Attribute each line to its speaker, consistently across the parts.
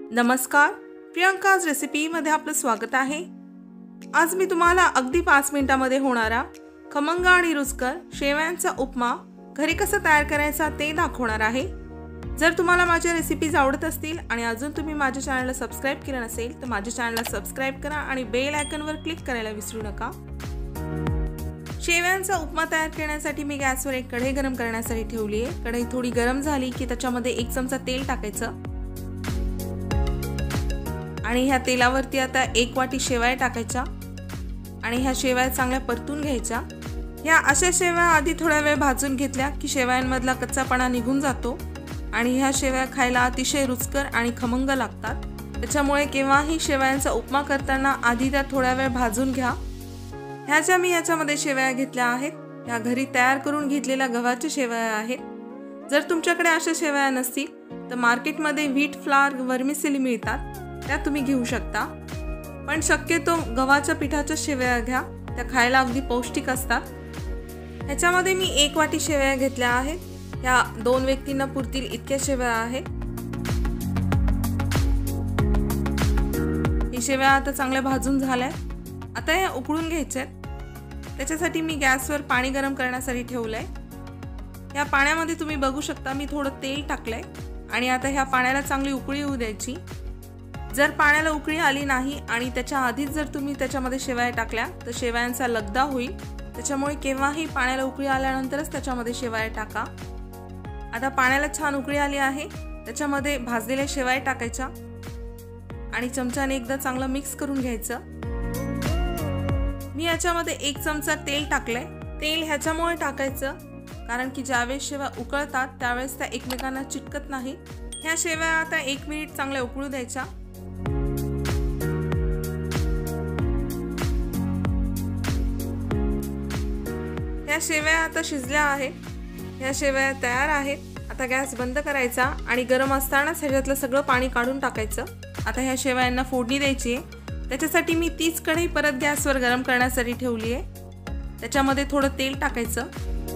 Speaker 1: नमस्कार, प्रियंकाज रेसिपीमध्ये आपलं स्वागत आहे। आज मी तुम्हाला अगदी 5 मिनिटांमध्ये होणारा खमंग आणि रुचकर शेवयांचा उपमा घरी कसा तयार करायचा ते दाखवणार आहे। जर तुम्हाला माझ्या रेसिपीज आवडत असतील आणि अजून तुम्ही माझ्या चॅनलला सबस्क्राइब केलं नसेल तर माझ्या चॅनलला सबस्क्राइब करा आणि बेल आयकॉनवर क्लिक करायला विसरू नका। शेवयांचा उपमा तयार करण्यासाठी मी गॅसवर एक कढई गरम करण्यासाठी ठेवली आहे। कढई थोडी गरम झाली की त्याच्यामध्ये 1 चमचा तेल टाकायचं आणि ह्या तेलावरती आता 1 वाटी शेवया टाकायच्या आणि ह्या शेवया चांगल्या परतून घ्यायच्या। या अशा शेवया आधी थोडा वेळ भाजून घेतल्या की शेवयांमधला कच्चापणा निघून जातो आणि ह्या शेवया खायला अतिशय रुचकर आणि खमंग लागतात। त्याच्यामुळे केव्हाही शेवयांचा उपमा करताना आधी त्या थोडा वेळ भाजून घ्या। ह्या ज्या मी याच्यामध्ये शेवया घेतल्या आहेत ह्या घरी तयार करून घेतलेल्या गव्हाच्या शेवया आहेत। जर तुमच्याकडे अशा शेवया नसतील तर मार्केटमध्ये व्हीट फ्लावर वर्मिसेली मिळतात, त्या तुम्ही घेऊ शकता। पण शक्यतो गव्हाच्या पिठाच्या शेवया घ्या, त्या खायला अगदी पौष्टिक असतात। ह्याच्यामध्ये मी 1 वाटी शेवया घेतल्या आहेत। ह्या 2 व्यक्तींना पुरतील इतक्या शेवया आहेत। ही शेवया आता चांगल्या भाजून झाल्या, आता या उकळून घ्यायच्या। त्याच्यासाठी मी गॅसवर पाणी गरम करण्यासाठी ठेवलंय। या पाण्यामध्ये तुम्ही बघू शकता मी थोडं तेल टाकलंय आणि आता ह्या पाण्याला चांगली उकळी येऊ द्यायची। जर पाण्याला उकळी आली नाही आणि त्याच्या आधीच जर तुम्ही त्याच्यामध्ये शेवया टाकल्या तर शेवयांचा लगदा होईल। त्याच्यामुळे केव्हाही पाण्याला उकळी आल्यानंतरच त्याच्यामध्ये शेवया टाका। आता पाण्याला छान उकळी आली आहे, त्याच्यामध्ये भाजलेल्या शेवया टाकायच्या आणि चमच्याने एकदा चांगलं मिक्स करून घ्यायचं। मी याच्यामध्ये 1 चमचा तेल टाकलंय। तेल ह्याच्यामुळे टाकायचं कारण की ज्यावेळेस शेवया उकळतात त्यावेळेस त्या एकमेकांना चिटकत नाही। ह्या शेवया आता 1 मिनिट चांगल्या उकळू द्यायच्या। ह्या शेवया आता शिजल्या आहेत, ह्या शेवया तयार आहेत। आता गॅस बंद करायचा आणि गरम असतानाच ह्याच्यातलं सगळं पाणी काढून टाकायचं। आता ह्या शेवयांना फोडणी द्यायची आहे। त्याच्यासाठी मी तीच कढई परत गॅसवर गरम करण्यासाठी ठेवली आहे। त्याच्यामध्ये थोडं तेल टाकायचं।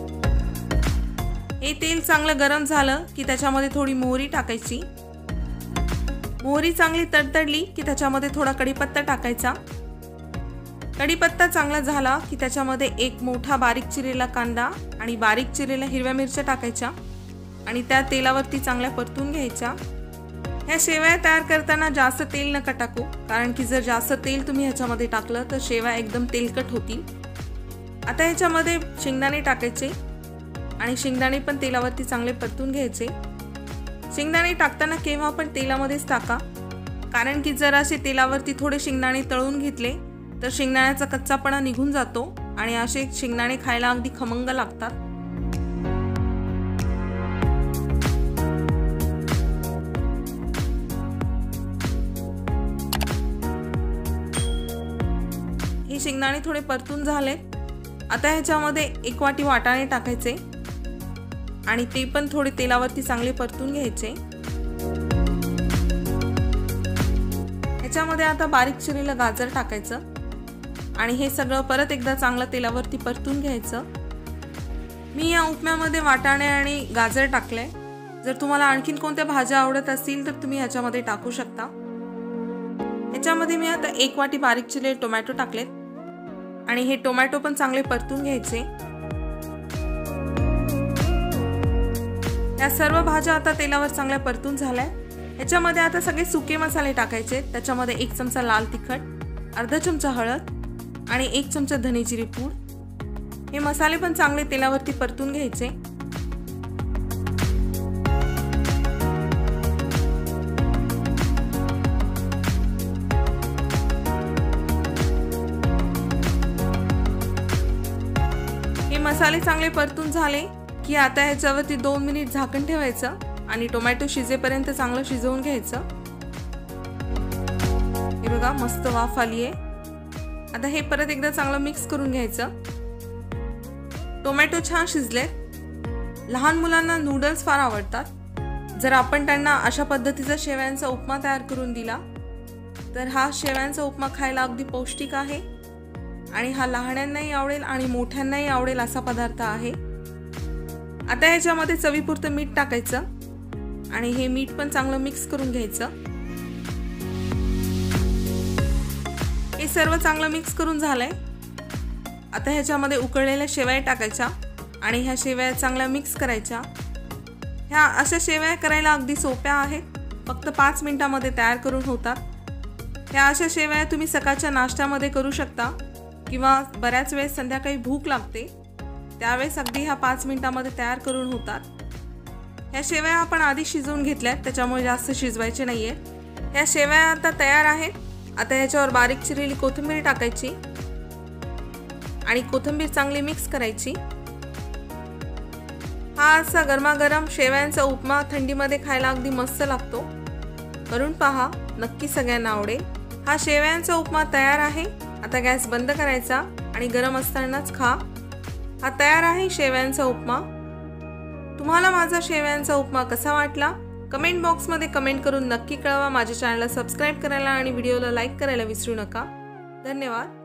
Speaker 1: हे तेल चांगलं गरम झालं की त्याच्यामध्ये थोडी मोहरी टाकायची। मोहरी चांगली तडतडली की त्याच्यामध्ये थोडा कढीपत्ता टाकायचा। कढीपत्ता चांगला झाला की त्याच्यामध्ये 1 मोठा बारीक चिरलेला कांदा आणि बारीक चिरलेल्या हिरव्या मिरच्या टाकायच्या आणि त्या तेलावरती चांगल्या परतून घ्यायच्या। ह्या शेवया तयार करताना जास्त तेल नका टाकू कारण की जर जास्त तेल तुम्ही ह्याच्यामध्ये टाकलं तर शेवया एकदम तेलकट होतील। आता ह्याच्यामध्ये शेंगदाणे टाकायचे आणि शेंगदाणे पण तेलावरती चांगले परतून घ्यायचे। शेंगदाणे टाकताना केव्हा पण तेलामध्येच टाका कारण की जर असे तेलावरती थोडे शेंगदाणे तळून घेतले तर शेंगदाण्याचा कच्चापणा निघून जातो आणि असे शेंगदाणे खायला अगदी खमंग लागतात। हे शेंगदाणे थोडे परतून झाले। आता ह्याच्यामध्ये 1 वाटी वाटाणे टाकायचे आणि ते पण थोडे तेलावरती चांगले परतून घ्यायचे। ह्याच्यामध्ये आता बारीक चिरलेलं गाजर टाकायचं आणि हे सगळं परत एकदा चांगलं तेलावरती परतून घ्यायचं। मी या उपम्यामध्ये वाटाणे आणि गाजर टाकले। जर तुम्हाला आणखीन कोणत्या भाज्या आवडत असतील तर तुम्ही ह्याच्यामध्ये टाकू शकता। ह्याच्यामध्ये मी आता 1 वाटी बारीक चिरलेले टोमॅटो टाकलेत आणि हे टोमॅटो पण चांगले परतून घ्यायचे। या सर्व भाज्या आता तेलावर चांगल्या परतून झाल्या। ह्याच्यामध्ये आता सगळे सुके मसाले टाकायचे। त्याच्यामध्ये 1 चमचा लाल तिखट, अर्धा चमचा हळद आणि 1 चमचा धने जिरे पूड। हे मसाले पण चांगले तेलावरती परतून घ्यायचे। हे मसाले चांगले परतून झाले की आता ह्याच्यावरती 2 मिनिट झाकण ठेवायचं आणि टोमॅटो शिजेपर्यंत चांगलं शिजवून घ्यायचं। हे बघा मस्त वाफ आली आहे। आता हे परत एकदा चांगलं मिक्स करून घ्यायचं। टोमॅटो छान शिजले। लहान मुलांना नूडल्स फार आवडतात। जर आपण त्यांना अशा पद्धतीचा शेवयांचा उपमा तयार करून दिला तर हा शेवयांचा उपमा खायला अगदी पौष्टिक आहे आणि हा लहानांनाही आवडेल आणि मोठ्यांनाही आवडेल असा पदार्थ आहे। आता ह्याच्यामध्ये चवीपुरतं मीठ टाकायचं आणि हे मीठ पण चांगलं मिक्स करून घ्यायचं। हे सर्व चांगलं मिक्स करून झालंय। आता ह्याच्यामध्ये उकळलेल्या शेवया टाकायच्या आणि ह्या शेवया चांगल्या मिक्स करायच्या। ह्या अशा शेवया करायला अगदी सोप्या आहेत, फक्त 5 मिनिटांमध्ये तयार करून होतात। ह्या अशा शेवया तुम्ही सकाळच्या नाश्त्यामध्ये करू शकता किंवा बऱ्याच वेळेस संध्याकाळी भूक लागते त्यावेळेस अगदी ह्या 5 मिनिटांमध्ये तयार करून होतात। ह्या शेवया आपण आधी शिजवून घेतल्यात, त्याच्यामुळे जास्त शिजवायचे नाहीये। ह्या शेवया आता तयार आहेत। आता ह्याच्यावर बारीक चिरलेली कोथिंबीर टाकायची आणि कोथिंबीर चांगली मिक्स करायची। हा असा गरमागरम शेवयांचा उपमा थंडीमध्ये खायला अगदी मस्त लागतो। करून पहा, नक्की सगळ्यांना आवडेल। हा शेवयांचा उपमा तयार आहे। आता गॅस बंद करायचा आणि गरम असतानाच खा। हा तयार आहे शेवयांचा उपमा। तुम्हाला माझा शेवयांचा उपमा कसा वाटला कमेंट बॉक्समध्ये कमेंट करून नक्की कळवा। माझ्या चॅनलला सबस्क्राइब करायला आणि व्हिडिओला लाईक करायला विसरू नका। धन्यवाद।